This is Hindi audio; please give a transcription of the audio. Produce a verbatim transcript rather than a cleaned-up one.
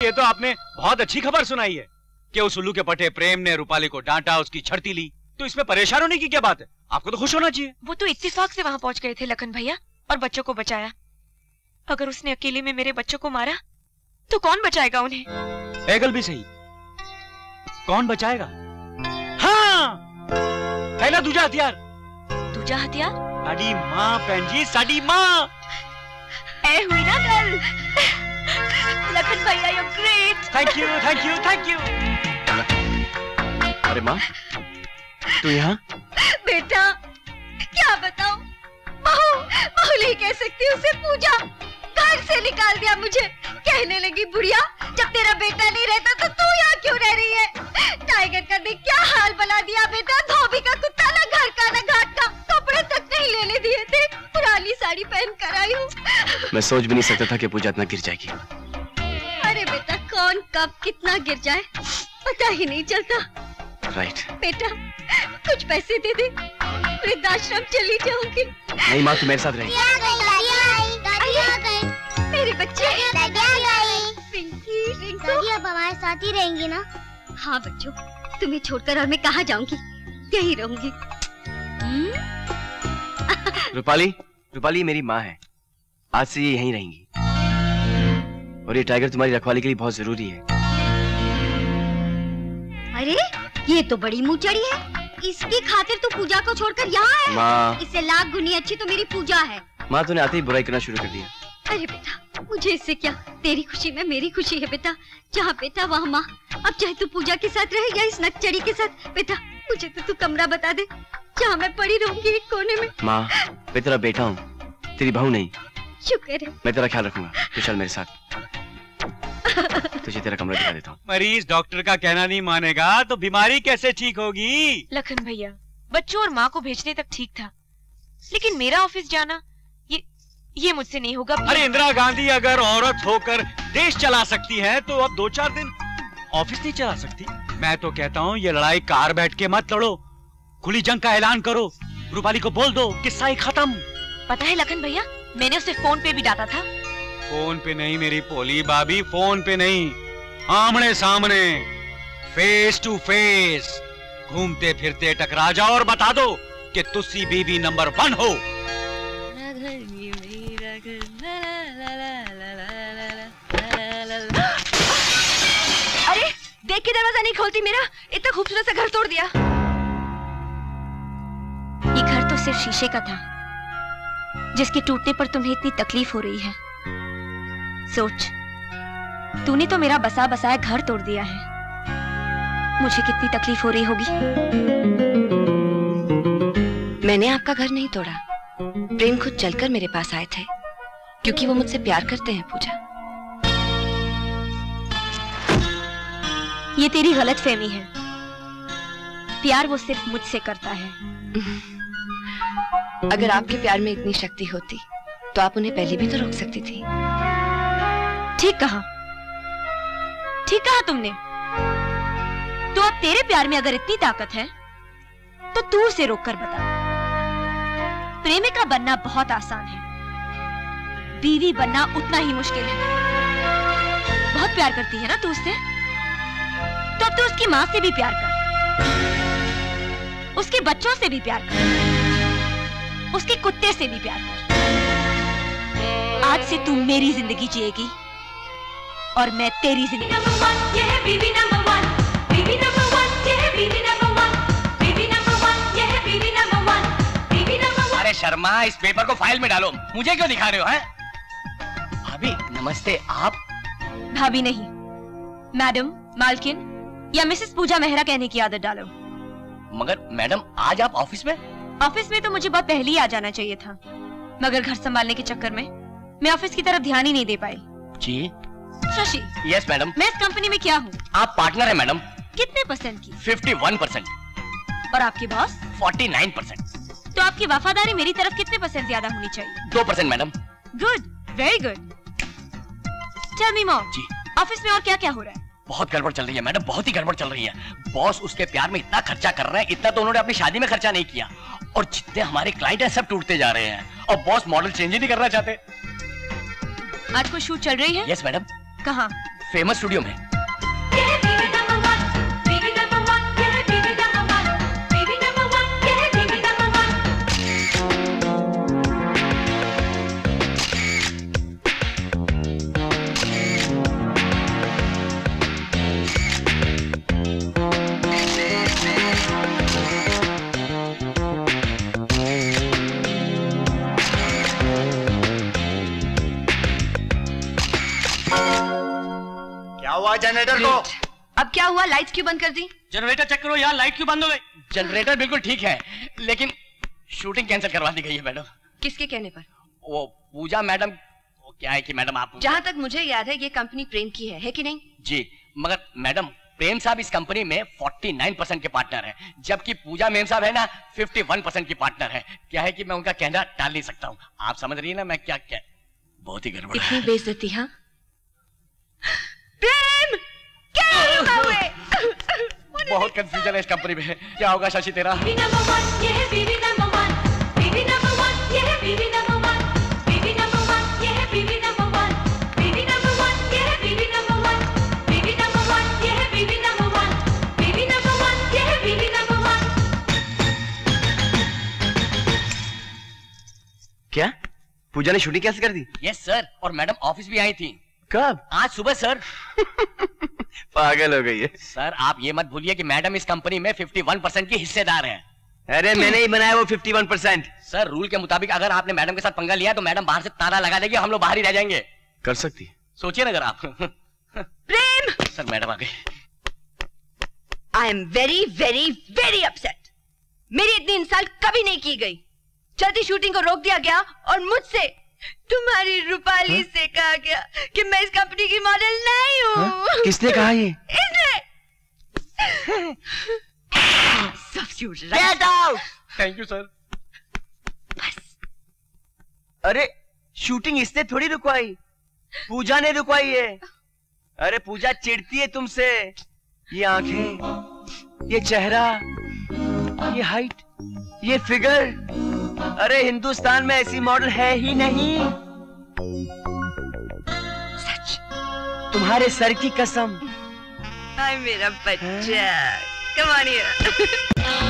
ये तो आपने बहुत अच्छी खबर सुनाई है कि उस उल्लू के पटे प्रेम ने रूपाली को डांटा, उसकी छड़ती ली, तो इसमें परेशान होने की क्या बात है? आपको तो खुश होना चाहिए। वो तो इत्तेफाक से वहाँ पहुँच गए थे लखन भैया और बच्चों को बचाया। अगर उसने अकेले में मेरे बच्चों को मारा तो कौन बचाएगा उन्हें? एगल भी सही, कौन बचाएगा? हाँ, पहला दूजा हथियार। दूजा हथियार? साडी माँ बहन जी, साडी माँ। ए हुई ना गल। लखन भैया you great. Thank you, thank you, thank you. अरे माँ, तू यहाँ? बेटा क्या बताऊं, बहू बहू नहीं कह सकती उसे, पूजा घर से निकाल दिया मुझे। कहने लगी बुढ़िया जब तेरा बेटा नहीं रहता तो तू यहाँ क्यों रह रही है? टाइगर का देख क्या हाल बना दिया बेटा, धोबी का कुत्ता, ना घर का ना घाट का, कपड़े तक नहीं लेने दिए थे, पुरानी साड़ी पहन कर आई हूँ। मैं सोच भी नहीं सकता था कि पूजा इतना गिर जाएगी। अरे बेटा कौन कब कितना गिर जाए पता ही नहीं चलता। राइट। बेटा कुछ पैसे दे दे, वृद्धाश्रम चली जाऊंगी। नहीं माँ, तू मेरे साथ रहेगी। मेरे बच्चे पिंकी, रिंकू अब हमारे साथ ही रहेंगी ना? हाँ बच्चों, तुम्हें छोड़कर और मैं कहाँ जाऊंगी, यही रहूंगी। रूपाली, रूपाली मेरी माँ है, आज से ये यहीं रहेंगी और ये टाइगर तुम्हारी रखवाली के लिए बहुत जरूरी है। अरे ये तो बड़ी मुँह चढ़ी है, इसकी खातिर तू पूजा को छोड़कर यहाँ है? माँ, इससे लाख गुनी अच्छी तो मेरी पूजा है। माँ तूने आते ही बुराई करना शुरू कर दिया। अरे बेटा मुझे इससे क्या, तेरी खुशी में मेरी खुशी है बेटा। जहाँ बेटा वहाँ माँ। अब चाहे तू पूजा के साथ रहे या इस नकचड़ी के साथ, बेटा मुझे तो तू कमरा बता दे जहाँ मैं पड़ी रहूंगी एक कोने में। माँ मैं तेरा बेटा हूँ, तेरी बहू नहीं। शुक्र है। मैं तेरा ख्याल रखूंगा, तू चल मेरे साथ, तुझे तेरा कमरा दिखा देता हूँ। मरीज डॉक्टर का कहना नहीं मानेगा तो बीमारी कैसे ठीक होगी? लखन भैया बच्चों और माँ को भेजने तक ठीक था, लेकिन मेरा ऑफिस जाना ये ये मुझसे नहीं होगा। अरे इंदिरा गांधी अगर औरत होकर देश चला सकती है तो अब दो चार दिन ऑफिस नहीं चला सकती? मैं तो कहता हूँ ये लड़ाई कार बैठ के मत लड़ो, खुली जंग का ऐलान करो, रूपाली को बोल दो किस्सा ही खत्म। पता है लखन भैया, मैंने उसे फोन पे भी डांटा था। फोन पे नहीं मेरी पोली भाभी, फोन पे नहीं, आमने सामने, फेस टू फेस, घूमते फिरते टकरा जाओ और बता दो कि तुसी बीबी नंबर वन हो। अरे देख के दरवाजा नहीं खोलती मेरा, इतना खूबसूरत सा घर तोड़ दिया। ये घर तो सिर्फ शीशे का था जिसके टूटने पर तुम्हें इतनी तकलीफ हो रही है। सोच, तूने तो मेरा बसा बसाया घर तोड़ दिया है, मुझे कितनी तकलीफ हो रही होगी। मैंने आपका घर नहीं तोड़ा, प्रेम खुद चलकर मेरे पास आए थे क्योंकि वो मुझसे प्यार करते हैं। पूजा, ये तेरी गलतफहमी है, प्यार वो सिर्फ मुझसे करता है। अगर आपके प्यार में इतनी शक्ति होती तो आप उन्हें पहले भी तो रोक सकती थी। ठीक कहा, ठीक कहा तुमने। तो अब तेरे प्यार में अगर इतनी ताकत है तो तू उसे रोक कर बता। प्रेमिका बनना बहुत आसान है, बीवी बनना उतना ही मुश्किल है। बहुत प्यार करती है ना तू उससे, तो अब तू उसकी माँ से भी प्यार कर, उसके बच्चों से भी प्यार कर, उसके कुत्ते से भी प्यार कर। आज से तू मेरी जिंदगी जिएगी और मैं तेरी जिंदगी। अरे शर्मा, इस पेपर को फाइल में डालो, मुझे क्यों दिखा रहे हो? हैं? भाभी नमस्ते। आप? भाभी नहीं, मैडम, मालकिन या मिसेस पूजा मेहरा कहने की आदत डालो। मगर मैडम आज आप ऑफिस में? ऑफिस में तो मुझे बहुत पहले ही आ जाना चाहिए था, मगर घर संभालने के चक्कर में मैं ऑफिस की तरफ ध्यान ही नहीं दे पाई। जी शशि। Yes madam. मैं इस कंपनी में क्या हूँ? आप पार्टनर है मैडम। कितने परसेंट की? इक्यावन परसेंट। और आपके बॉस? उनचास परसेंट। तो आपकी वफादारी मेरी तरफ कितने परसेंट ज्यादा होनी चाहिए? दो percent madam. Good, very good. Tell me more. जी। ऑफिस में और क्या क्या हो रहा है? बहुत गड़बड़ चल रही है मैडम, बहुत ही गड़बड़ चल रही है। बॉस उसके प्यार में इतना खर्चा कर रहे हैं, इतना तो उन्होंने अपनी शादी में खर्चा नहीं किया, और जितने हमारे क्लाइंट हैं सब टूटते जा रहे हैं, और बॉस मॉडल चेंज ही नहीं करना चाहते। आज कोई शूट चल रही है? Yes madam. कहाँ? फेमस स्टूडियो में। जनरेटर को अब क्या हुआ? लाइट्स क्यों बंद कर दी? जनरेटर चेक करो यार, लाइट क्यों बंद हो गई? जनरेटर बिल्कुल ठीक है, लेकिन शूटिंग कैंसिल करवा दी गई है मैडम। किसके कहने पर? वो पूजा मैडम। वो क्या है कि मैडम आप, जहाँ तक मुझे याद है ये कंपनी प्रेम की है, है कि नहीं? जी, मगर मैडम प्रेम साहब इस कंपनी में उनचास परसेंट के पार्टनर हैं, जबकि पूजा मेम साहब है ना इक्यावन परसेंट की पार्टनर है। क्या है कि मैं उनका कहना टाल नहीं सकता हूँ। आप समझ रही है ना मैं क्या क्या बहुत ही गड़बड़ है। इतनी बेइज्जती। हाँ प्रेम, क्या हुए? बहुत कंफ्यूजन है इस कंपनी में। क्या होगा शशि तेरा? क्या पूजा ने शूटिंग कैसे कर दी? यस सर, और मैडम ऑफिस भी आई थी। कब? आज सुबह सर। पागल हो गई है सर। आप ये मत भूलिए कि मैडम इस कंपनी में इक्यावन परसेंट की हिस्सेदार हैं। अरे मैंने ही बनाया वो इक्यावन परसेंट। सर रूल के मुताबिक अगर आपने मैडम के साथ पंगा लिया तो मैडम बाहर से ताला लगा देगी, हम लोग बाहर ही रह जाएंगे। कर सकती है, सोचिए ना अगर आप। प्रेम, सर मैडम आ गई। I am very very very upset. मेरी इतनी इंसल्ट कभी नहीं की गई। चलती शूटिंग को रोक दिया गया और मुझसे तुम्हारी रूपाली हा? से कहा गया कि मैं इस कंपनी की मॉडल नहीं हूँ। किसने कहा ये? इसने। Get out! Thank you sir. बस। अरे शूटिंग इसने थोड़ी रुकवाई, पूजा ने रुकवाई है। अरे पूजा चिढ़ती है तुमसे। ये आंखें, ये चेहरा, ये हाइट, ये फिगर। अरे हिंदुस्तान में ऐसी मॉडल है ही नहीं। सच? तुम्हारे सर की कसम। हाय मेरा बच्चा, कम ऑन हियर।